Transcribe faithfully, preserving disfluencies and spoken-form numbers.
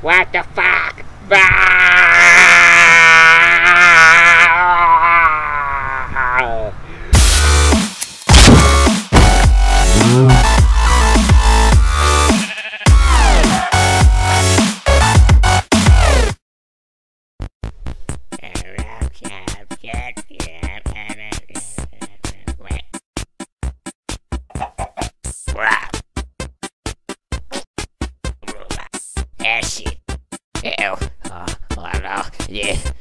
What the fuck? Ah! Ah, shit. Ew. Oh, oh no. Yeah.